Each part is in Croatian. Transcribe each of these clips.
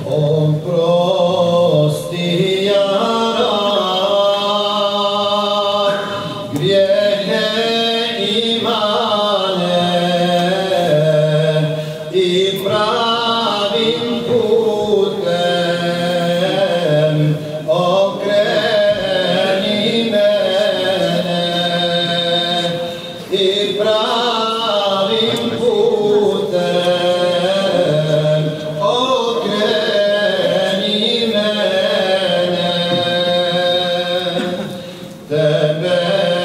Oprosti jara, grijehe imane i pravim putem okreni mene i pravim putem okreni mene. Tebe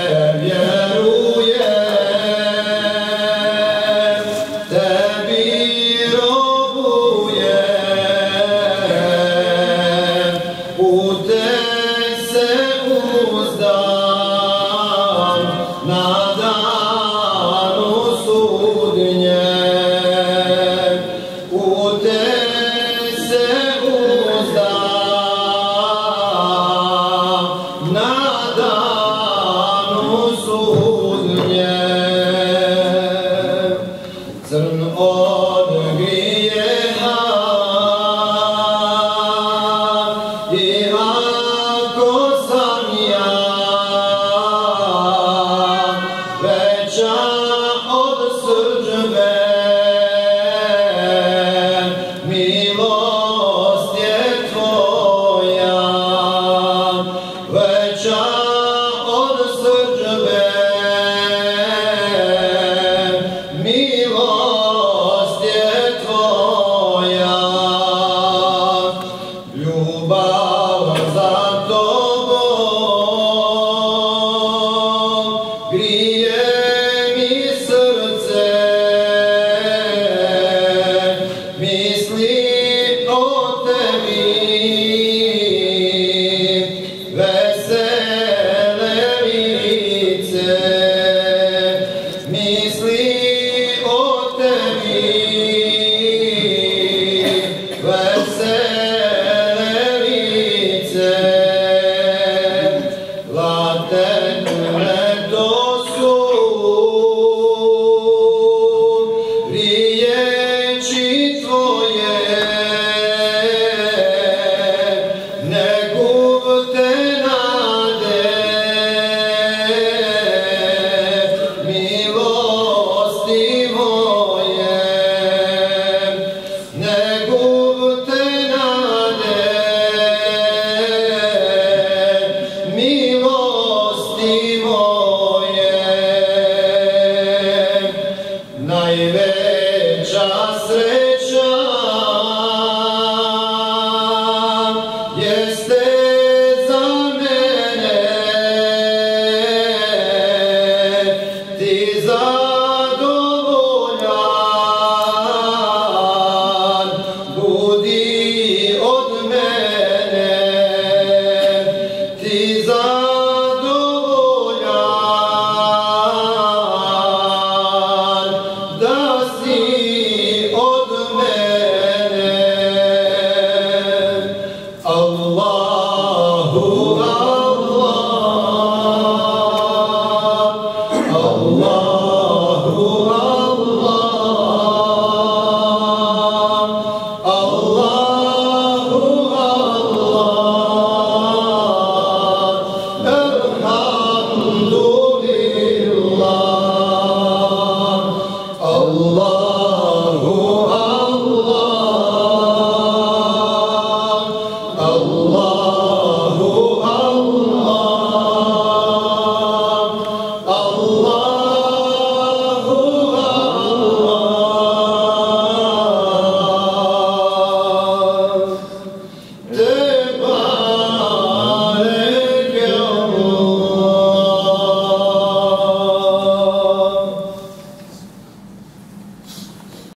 vjerujem, tebi robujem, u te se uzdam na danu sudnjem, u te se uzdam na danu sudnjem. Crn od grijeha i ako sam ja veća od srdžbe, milost je tvoja veća od srdžbe, milost je tvoja. Ljubav za tobom grije mi srce, mislim